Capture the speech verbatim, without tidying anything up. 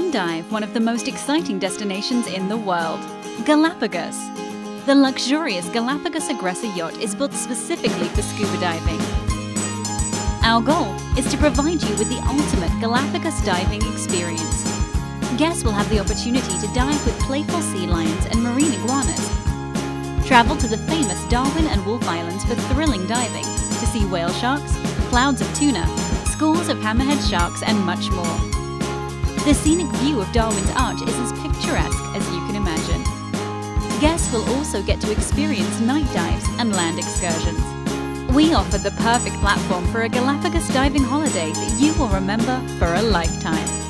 Come dive one of the most exciting destinations in the world, Galapagos. The luxurious Galapagos Aggressor yacht is built specifically for scuba diving. Our goal is to provide you with the ultimate Galapagos diving experience. Guests will have the opportunity to dive with playful sea lions and marine iguanas. Travel to the famous Darwin and Wolf Islands for thrilling diving, to see whale sharks, clouds of tuna, schools of hammerhead sharks and much more. The scenic view of Darwin's Arch is as picturesque as you can imagine. Guests will also get to experience night dives and land excursions. We offer the perfect platform for a Galapagos diving holiday that you will remember for a lifetime.